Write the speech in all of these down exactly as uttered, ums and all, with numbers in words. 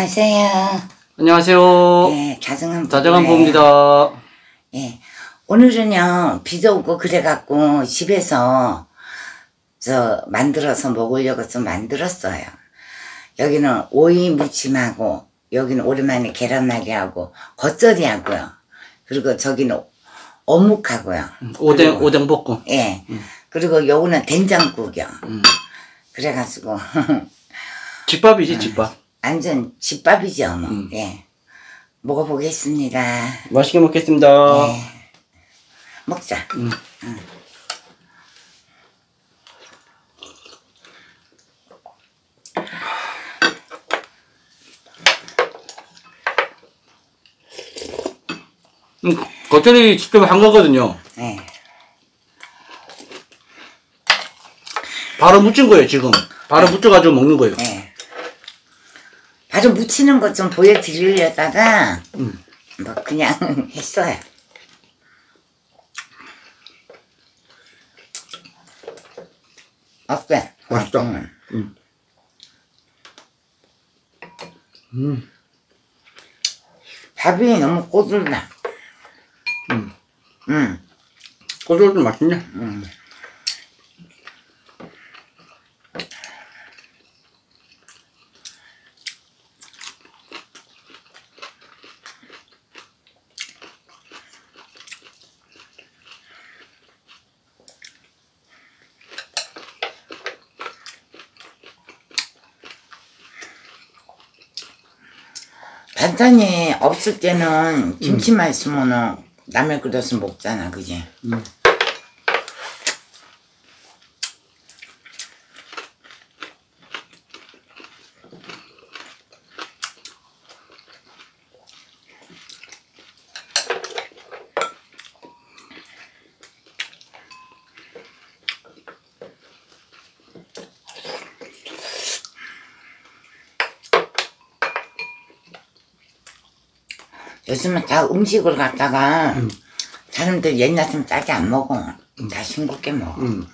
안녕하세요. 안녕하세요. 예, 자정한 자정한 부부입니다. 예, 오늘은요 비도 오고 그래갖고 집에서 저 만들어서 먹으려고 좀 만들었어요. 여기는 오이 무침하고 여기는 오랜만에 계란말이하고 겉절이하고요. 그리고 저기는 어묵하고요. 음, 오뎅 오뎅 볶음. 예. 음. 그리고 요거는 된장국이요. 음. 그래가지고 집밥이지 집밥. 완전 집밥이죠 뭐. 음. 예. 먹어보겠습니다. 맛있게 먹겠습니다. 예. 먹자. 음. 응. 음, 겉절이 직접 한 거거든요. 예. 바로 무친 거예요 지금. 바로 무쳐가지고 먹는 거예요. 예. 바로 무치는 것 좀 보여드리려다가 음. 뭐 그냥 했어요. 어때? 맛있다. 응. 음. 음. 밥이 너무 꼬들다. 음. 응. 고소도 맛있네. 응. 반찬이 없을 때는 김치만 있으면은 남의 그릇은 먹잖아, 그지? 음. 요즘은 다 음식을 갖다가 음. 사람들 옛날처럼 짜게 안 먹어. 음. 다 싱겁게 먹어. 음.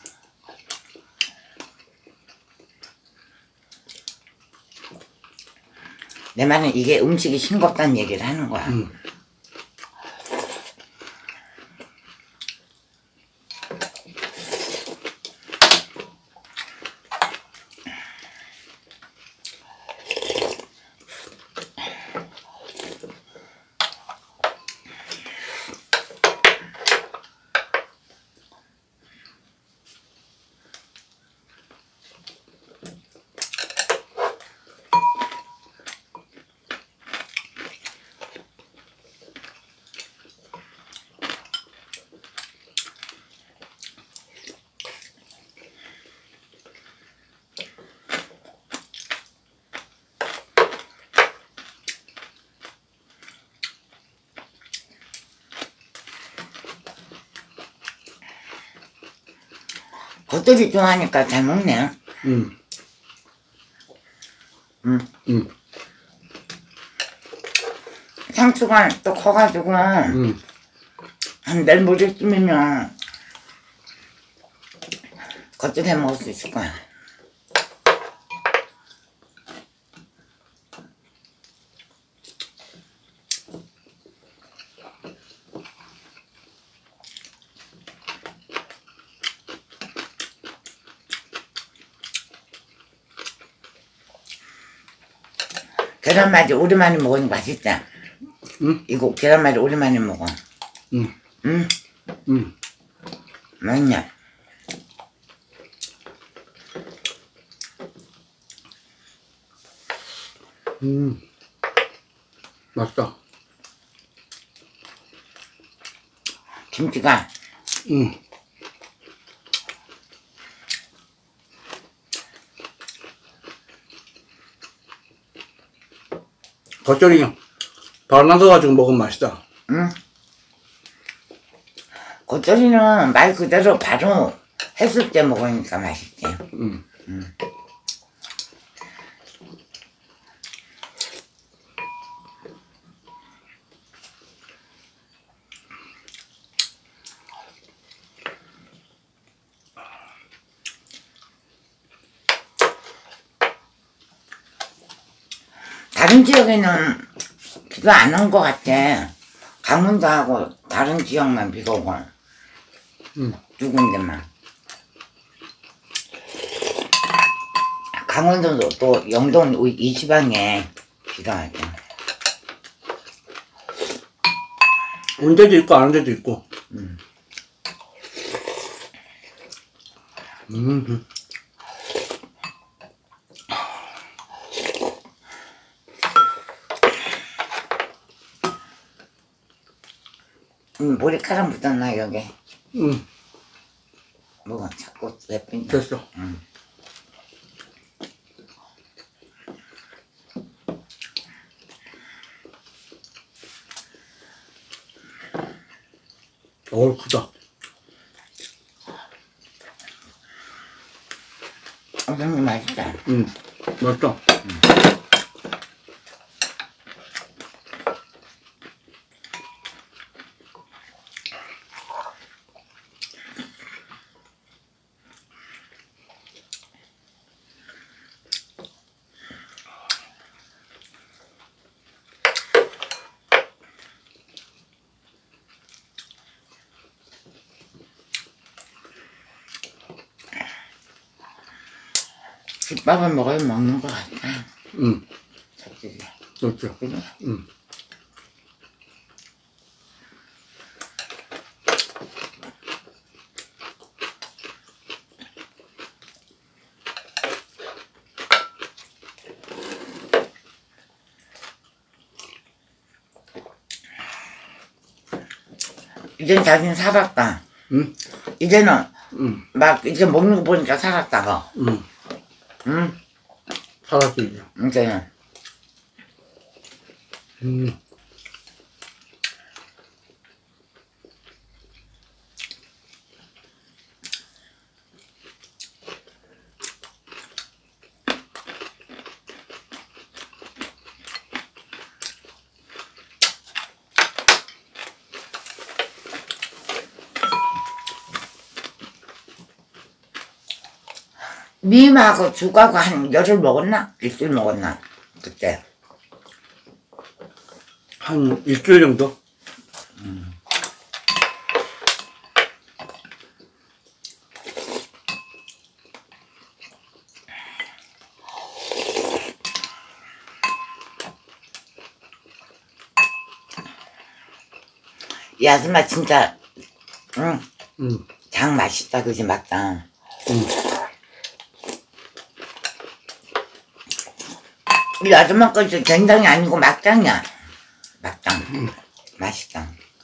내 말은 이게 음식이 싱겁다는 얘기를 하는 거야. 음. 겉절이 좋아하니까 잘 먹네. 음. 음. 음. 상추가 또 커가지고 음. 한 내일 모레쯤이면 겉절이 해 먹을 수 있을 거야. 계란말이 오랜만에 먹으니까 맛있다. 응? 이거 계란말이 오랜만에 먹어. 응. 응? 응. 맛있냐? 음. 맛있다. 김치가 응. 겉절이 바로 남겨가지고 먹으면 맛있다. 응? 겉절이는 말 그대로 바로 했을 때 먹으니까 맛있지. 응. 응. 다른 지역에는 비가 안 온 것 같아. 강원도하고 다른 지역만 비가 오고. 음. 두 군데만. 강원도도 또 영동 이 지방에 비가 와요. 온 데도 있고 안 온 데도 있고. 음. 음. 음, 머리카락 묻었나 여기? 음. 뭐가 자꾸 예쁜다. 됐어. 음. 어우 크다. 엄청 맛있다. 음. 맛있다. 음. 집밥을 먹어야 먹는 것 같아. 음. 솔직히. 그렇죠. 그래? 음. 이젠 자기는 살았다. 음. 이제는 음. 막 이제 먹는 거 보니까 살았다가. 음. 응? 살았지 이제. 이제는. 음. 미임하고 죽하고 한 열흘 먹었나? 일주일 먹었나? 그때. 한 일주일 정도? 음. 이 아줌마 진짜 응, 음. 장 맛있다 그지 맞다. 음. 이 아줌마 거지 된장이 아니고 막장이야. 막장. 음. 맛있다.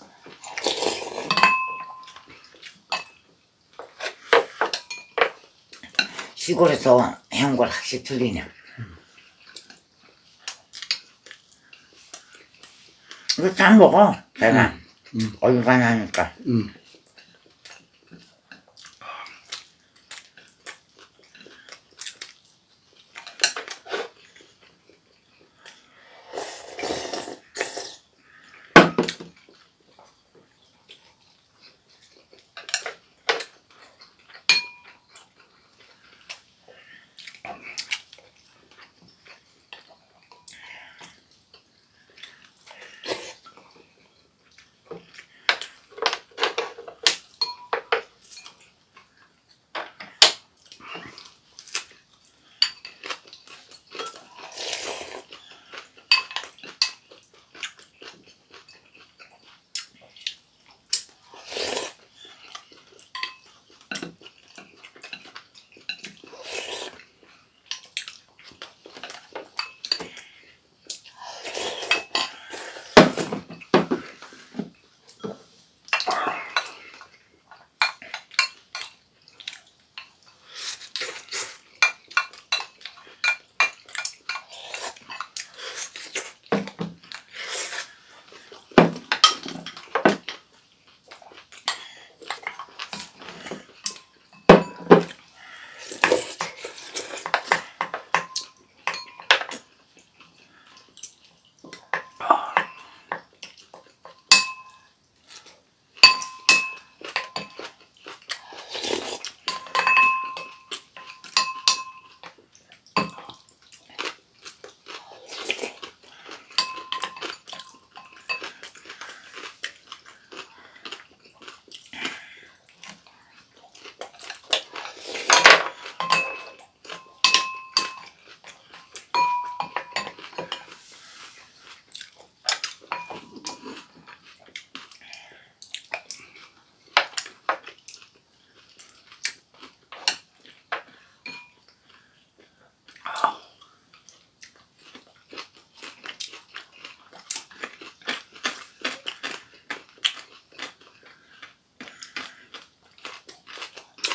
시골에서 해온 걸 확실히 틀리냐. 이거 잘 먹어. 내가 음. 음. 얼간하니까. 음.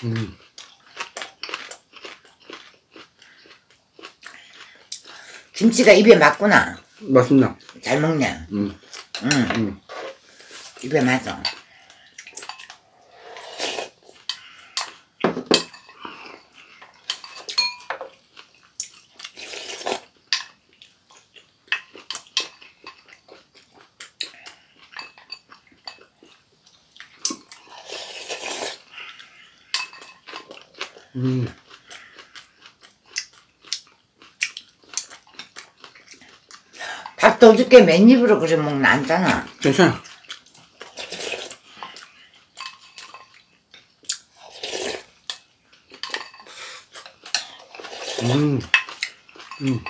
음. 김치가 입에 맞구나. 맛있나? 잘 먹네. 음. 응. 음. 입에 맞아. 음. 밥도 어저께 맨입으로 그래 먹는 않잖아. 괜찮아. 음. 음.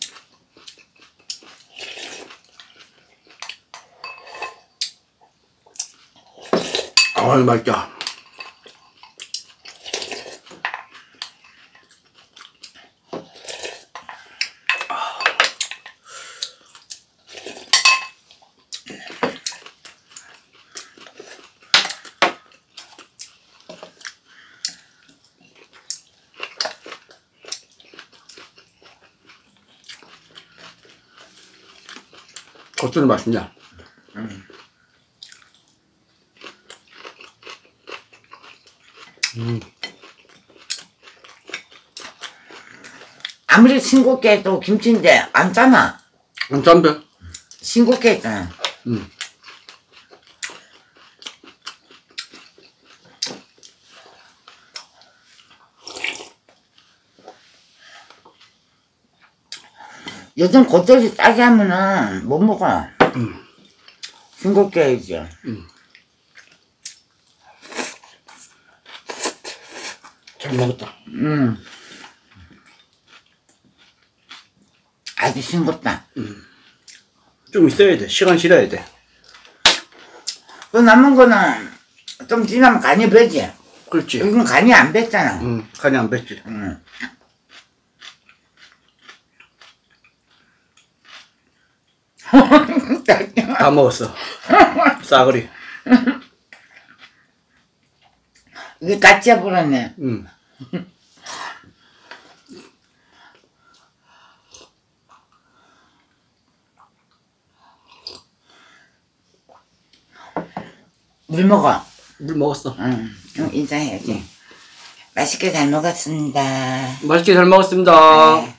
아유, 맛있다. 겉절이 맛있냐? 응. 음. 아무리 싱겁게 해도 김치인데 안 짜나? 안 짠데? 싱겁게 했잖아. 음. 요즘 겉절이 짜게 하면은 못 먹어. 음. 싱겁게 해야지. 음. 잘 먹었다. 음. 아주 싱겁다. 음. 좀 있어야 돼. 시간 지나야 돼. 또 남은 거는 좀 지나면 간이 배지. 그렇지. 이건 간이 안 뱄잖아. 음, 간이 안 뱄지. 음. 다 먹었어. 싸그리. 이게 같이 해버렸네. 음. 물 먹어. 물 먹었어. 응, 응 인사해야지. 맛있게 잘 먹었습니다. 맛있게 잘 먹었습니다. 네.